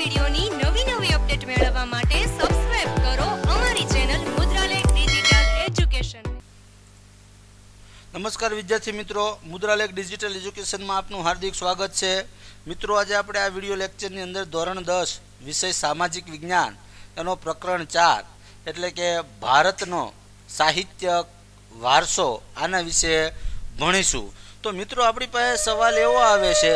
વિડિયોની નવી અપડેટ મેળવવા માટે સબસ્ક્રાઇબ કરો અમારી ચેનલ મુદ્રાલેખ ડિજિટલ એજ્યુકેશન। नमस्कार विद्यार्थी मित्रों, मुद्रालेख डिजिटल एज्युकेशन में आपनु हार्दिक स्वागत है। मित्रों, आज आपणे आ विडियो लेक्चर नी अंदर धोरण 10 विषय सामाजिक विज्ञान एनो प्रकरण 4 एटले के भारतनो साहित्य वारसो आना विषे भणीशुं। तो मित्रों, आपणी पासे सवाल एवो आवे छे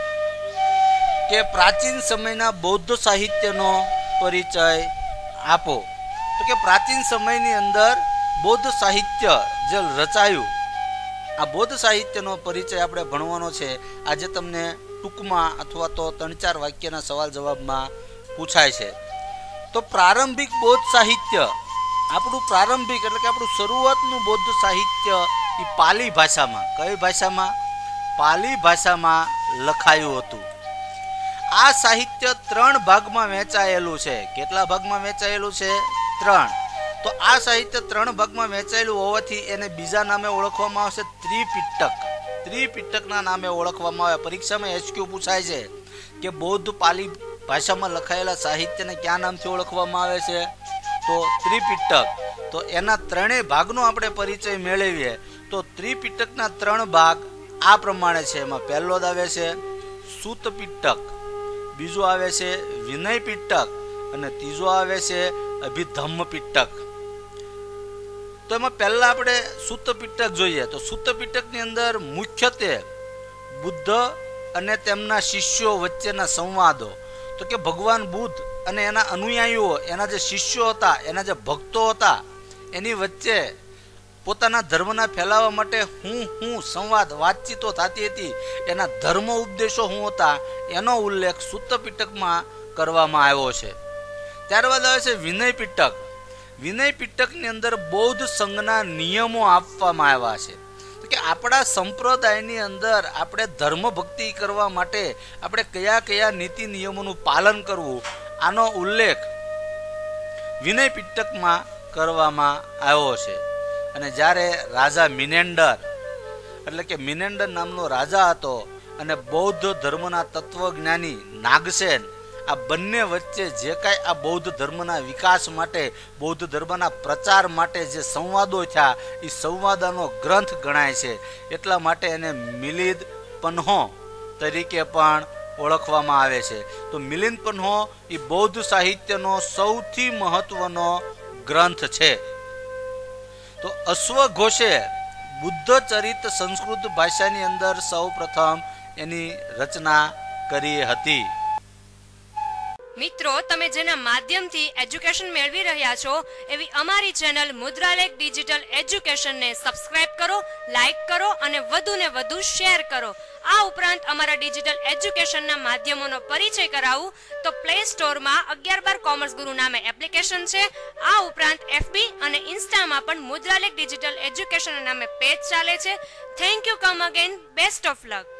के प्राचीन समयना बौद्ध साहित्यनो परिचय आपो। तो के प्राचीन समयनी अंदर बौद्ध साहित्य जे रचायुं आ बौद्ध साहित्यनो परिचय आपणे भणवानो छे। आजे तमने टूंकमां अथवा तो 3-4 वाक्यना सवाल जवाबमां पूछाय छे। तो प्रारंभिक बौद्ध साहित्य आपणुं प्रारंभिक एटले के आपणुं शरूआतनुं बौद्ध साहित्य ई पाली भाषामां, कई भाषामां? पाली भाषामां लखायुं हतुं। आ साहित्य 3 भागमां वहेंचाયેલું છે। કેટલા ભાગમાં વહેંચાયેલું છે? 3। तो आ साहित्य 3 भागमां वहेंचाયેલું होवाथी एने बीजा नामे ओळखवामां आवशे त्रिपिटक। त्रिपिटकना नामे ओळखवामां आवे। परीक्षामां एचक्यू पूछाय छे के बौद्ध पाली भाषामां लखाયેલા साहित्यने क्या नामथी ओळखवामां आवे छे? तो त्रिपिटक। तो एना 3 भागनो आपणे परिचय मेळवीए। तो त्रिपिटकना 3 भाग आ प्रमाणे छे। एमां पहेलो आवे छे सूत पिटक, बीजो आवे छे विनय पिटक अने तीजो आवे छे अभिधम्म पिटक। तो एमां पहेला आपणे सूत पिटक जोईए। तो सूत पिटकनी अंदर मुख्यत्वे बुद्ध अने तेमना शिष्यो वच्चेना संवादो। तो के भगवान बुद्ध अने एना अनुयायीओ, एना जे शिष्यो हता, एना जे भक्तो हता, एनी वच्चे पोताना धर्मना फैलावा माटे हूँ संवाद वातचीतो थती हती, एना धर्म उपदेशो हूँ हता, एनो उल्लेख सूत पिटकमां करवामां आव्यो छे। त्यारबाद आवे छे विनय पिटक। विनय पिटकनी अंदर बौद्ध संघना नियमो आपवामां आव्या छे। तो के आपणा संप्रदायनी अंदर आपणे धर्म भक्ति करवा माटे आपणे कया कया नीति नियमोनुं पालन करवुं, आनो उल्लेख विनय पिटकमां करवामां आव्यो छे। अने ज्यारे राजा मिनेंडर एटले के मिनेंडर नामनो राजा हतो अने बौद्ध धर्मना तत्वज्ञानी नागसेन आ बंने वच्चे जे कांई आ बौद्ध धर्मना विकास माटे, बौद्ध धर्मना प्रचार माटे जे संवादो थया ई संवादनो ग्रंथ गणाय छे। एटला माटे एने मिलिंद पन्हो तरीके पण ओळखवामां आवे छे। तो मिलिंद पन्हो ई बौद्ध साहित्यनो सौथी महत्वनो ग्रंथ छे। तो अश्वघोषे बुद्ध चरित संस्कृत भाषानी अंदर सौ प्रथम एनी रचना करी हती। મિત્રો, તમે જેના માધ્યમથી એજ્યુકેશન મેળવી રહ્યા છો એવી અમારી ચેનલ મુદ્રાલેખ ડિજિટલ એજ્યુકેશનને સબસ્ક્રાઇબ કરો, લાઇક કરો અને વધુને વધુ શેર કરો। આ ઉપરાંત અમારા ડિજિટલ એજ્યુકેશનના માધ્યમોનો પરિચય કરાવું તો પ્લે સ્ટોરમાં 11/12 કોમર્સ ગુરુ નામે એપ્લિકેશન છે। આ ઉપરાંત એફબી અને ઇન્સ્ટામાં પણ મુદ્રાલેખ ડિજિટલ એજ્યુકેશન નામે પેજ ચાલે છે। Thank you, come again, best of luck.